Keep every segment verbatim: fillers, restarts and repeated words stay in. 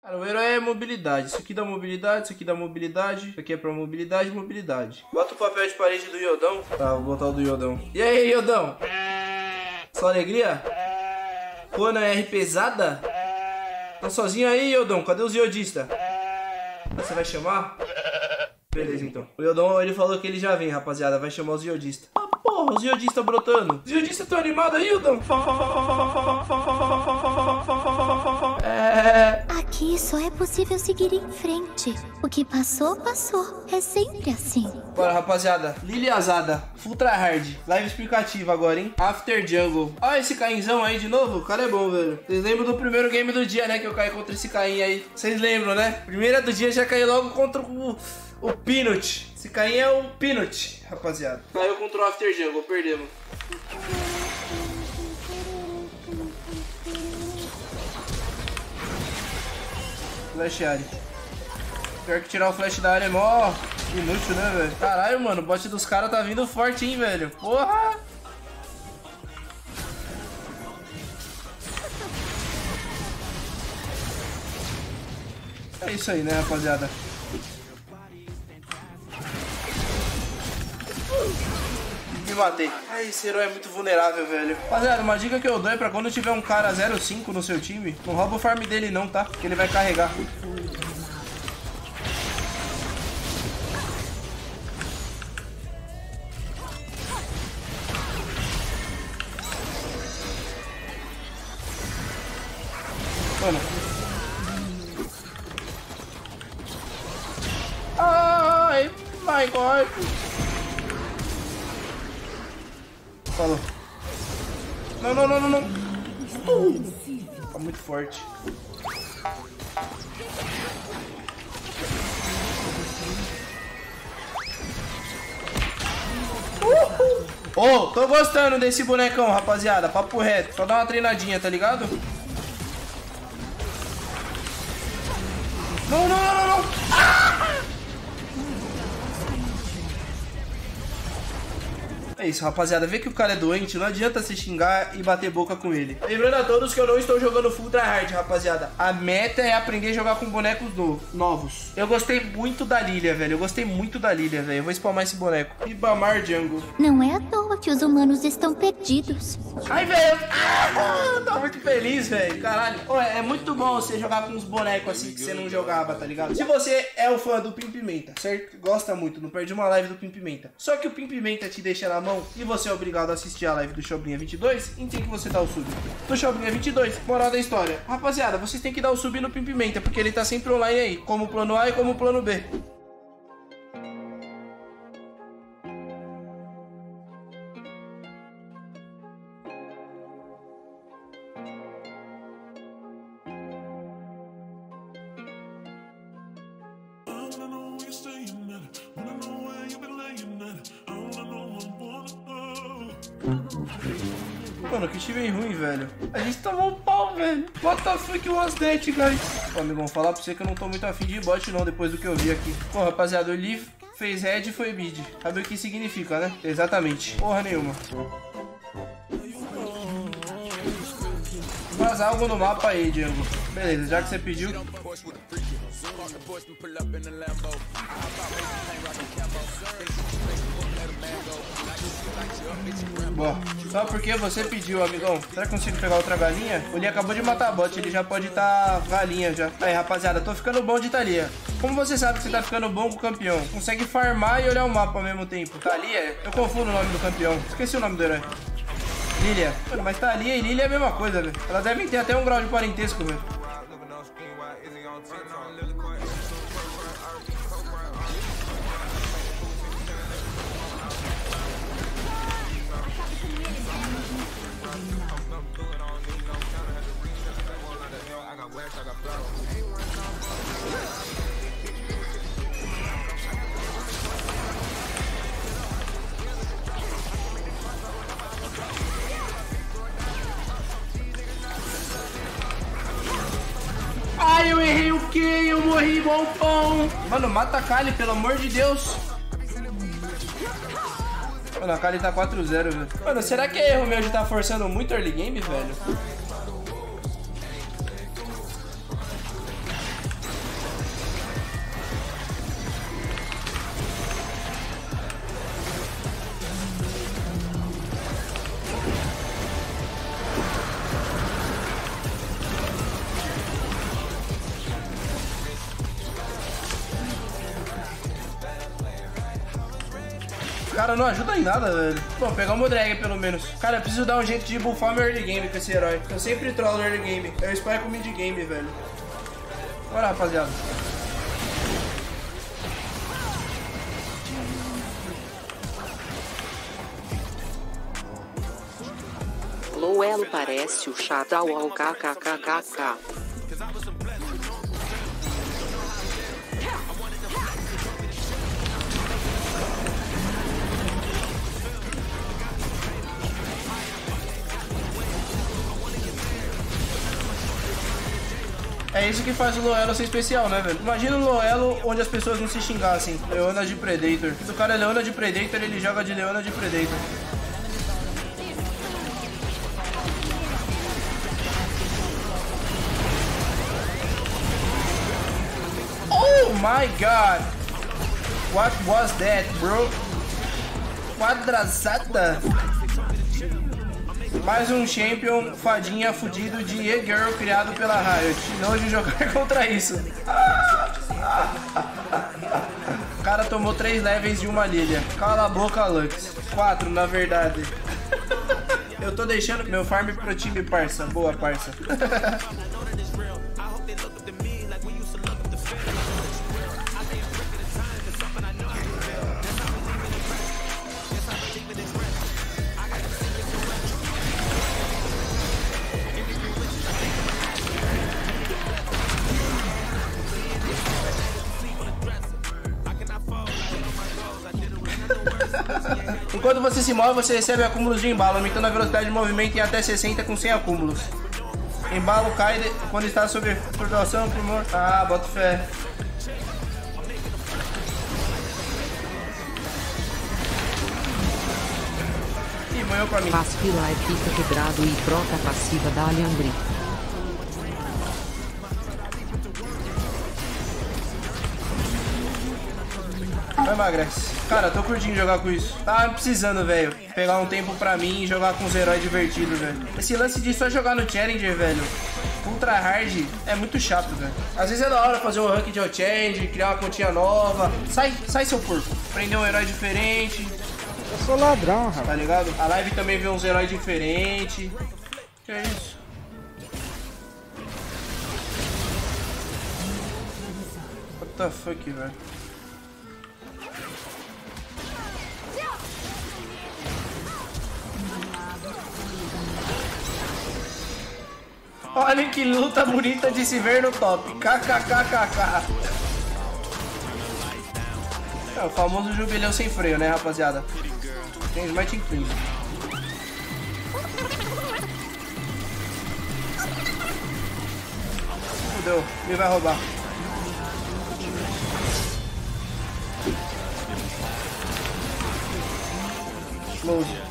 Cara, o herói é mobilidade. Isso aqui dá mobilidade, isso aqui dá mobilidade. Isso aqui é pra mobilidade e mobilidade. Bota o papel de parede do Iodão. Tá, vou botar o do Iodão. E aí, Iodão? Só alegria? Pô, na R pesada? Tá sozinho aí, Iodão? Cadê os iodistas? Você vai chamar? Beleza, então. O Iodão, ele falou que ele já vem, rapaziada. Vai chamar os iodistas. Ah, porra, os iodistas brotando. Os iodistas tão animados aí, Iodão? É... Aqui só é possível seguir em frente. O que passou, passou. É sempre assim. Bora, rapaziada. Lily Azada. Full tryhard. Live explicativa agora, hein? After Jungle. Olha esse Cainzão aí de novo. O cara é bom, velho. Vocês lembram do primeiro game do dia, né? Que eu caí contra esse Caim aí. Vocês lembram, né? Primeira do dia já caí logo contra o... O Peanut. Esse Caim é o Peanut, rapaziada. Caiu contra o After Jungle, perdemos. Flash área. Pior que tirar o flash da área é mó inútil, né, velho? Caralho, mano, o bot dos caras tá vindo forte, hein, velho? Porra! É isso aí, né, rapaziada? Me matei. Ai, esse herói é muito vulnerável, velho. Rapaziada, uma dica que eu dou é pra quando tiver um cara zero cinco no seu time, não rouba o farm dele não, tá? Porque ele vai carregar. Mano. Ai, my God. Falou. Não, não, não, não, não. Uh, tá muito forte. Uh, oh, tô gostando desse bonecão, rapaziada. Papo reto. Só dá uma treinadinha, tá ligado? Não, não, não, não, não. Ah! É isso, rapaziada. Vê que o cara é doente, não adianta se xingar e bater boca com ele. Lembrando a todos que eu não estou jogando full tryhard, rapaziada. A meta é aprender a jogar com bonecos no novos. Eu gostei muito da Lilia, velho. Eu gostei muito da Lilia, velho. Eu vou spamar esse boneco. Ibamar Jungle. Não é à toa que os humanos estão perdidos. Ai, velho. Ah, tá muito feliz, velho. Caralho. Ô, é, é muito bom você jogar com uns bonecos assim que você não jogava, tá ligado? Se você é o fã do Pimpimenta, certo? Gosta muito, não perde uma live do Pimpimenta. Só que o Pimpimenta te deixa na mão e você é obrigado a assistir a live do Chobrinha vinte e dois, em tem que você dá o sub do Chobrinha vinte e dois. Moral da história, rapaziada, vocês têm que dar o sub no Pimpimenta, porque ele tá sempre online aí, como plano A e como plano B. Mano, que time ruim, velho. A gente tomou um pau, velho. What the fuck was that, guys? Pô, amigão, falar pra você que eu não tô muito afim de bot, não, depois do que eu vi aqui. Pô, rapaziada, o Lee fez red e foi mid. Sabe o que significa, né? Exatamente. Porra nenhuma. Faz algo no mapa aí, Diego. Beleza, já que você pediu. Boa. Só porque você pediu, amigão. Será que eu consigo pegar outra galinha? O Lee acabou de matar a bot, ele já pode estar tá galinha já. Aí, rapaziada, tô ficando bom de Thalia. Como você sabe que você tá ficando bom com o campeão? Consegue farmar e olhar o mapa ao mesmo tempo. Thalia? Eu confundo o nome do campeão. Esqueci o nome do herói. Lilia. Mano, mas Thalia e Lilia é a mesma coisa, velho. Elas devem ter até um grau de parentesco, velho. Ai, eu errei o quê? Eu morri igual um pão. Mano, mata a Kali, pelo amor de Deus. Mano, a Kali tá quatro zero, velho. Mano, será que é erro meu de estar tá forçando muito early game, velho? Cara, não ajuda em nada, velho. Bom, pegamos o drag pelo menos. Cara, eu preciso dar um jeito de buffar meu early game com esse herói. Eu sempre trollo early game. Eu spike o mid game, velho. Bora, rapaziada. Loelo parece o Shadow ao kkkk. É isso que faz o Loelo ser especial, né, velho? Imagina um Loelo onde as pessoas não se xingassem. Leona de Predator. Se o cara é Leona de Predator, ele joga de Leona de Predator. Oh my god! What was that, bro? Quadraçada? Mais um champion fadinha fudido de E-Girl criado pela Riot. Nojo jogar contra isso. O cara tomou três levels de uma Lilia. Cala a boca, Lux. Quatro, na verdade. Eu tô deixando meu farm pro time, parça. Boa, parça. Enquanto você se move, você recebe acúmulos de embalo, aumentando a velocidade de movimento em até sessenta com cem acúmulos. Embalo cai de... quando está sob flutuação, primor... Ah, bota fé. Ih, morreu pra mim. Faz fila e fica quebrado e troca passiva da Alhambri. Vai, emagrece. Cara, tô curtindo jogar com isso. Tava precisando, velho. Pegar um tempo pra mim e jogar com os heróis divertidos, velho. Esse lance de só jogar no Challenger, velho, ultra hard, é muito chato, velho. Às vezes é da hora fazer um rank de Challenge, criar uma continha nova. Sai, sai, seu porco. Prender um herói diferente. Eu sou ladrão, rapaz. Tá ligado? A live também vê uns heróis diferentes. Que é isso? What the fuck, velho? Olha que luta bonita de se ver no top. Kkkk. É o famoso jubileu sem freio, né, rapaziada? Tem smite em quinze. Fudeu, ele vai roubar. Close.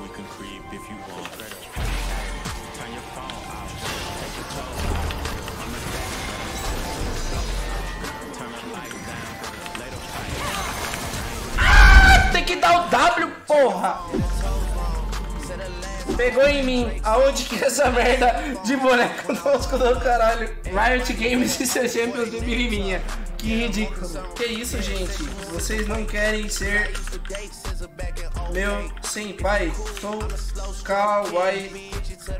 Tem que dar o W, porra! Pegou em mim. Aonde que é essa merda de boneco tosco do caralho? Riot Games e seus Champions do Miriminha. Que ridículo. Que isso, gente? Vocês não querem ser meu senpai? Sou kawaii.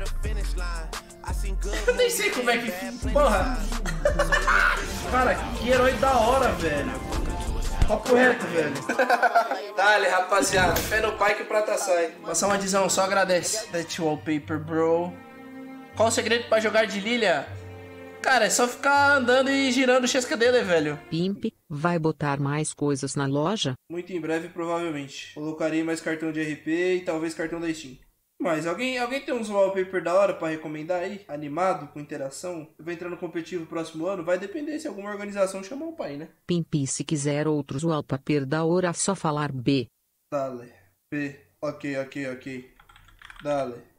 Eu nem sei como é que... Porra! Cara, que herói da hora, velho. Papo reto, velho. Dale, rapaziada. Fé no pai que o prata sai. Passar uma adesão, só agradece. That wallpaper, bro. Qual o segredo pra jogar de Lilia? Cara, é só ficar andando e girando o chescadeira, velho. Pimp, vai botar mais coisas na loja? Muito em breve, provavelmente. Colocarei mais cartão de R P e talvez cartão da Steam. Mas alguém, alguém tem uns wallpaper da hora pra recomendar aí? Animado, com interação? Eu vou entrar no competitivo próximo ano? Vai depender se alguma organização chamar o pai, né? Pimp, se quiser outros wallpaper da hora, só falar B. Dale. B. Ok, ok, ok. Dale.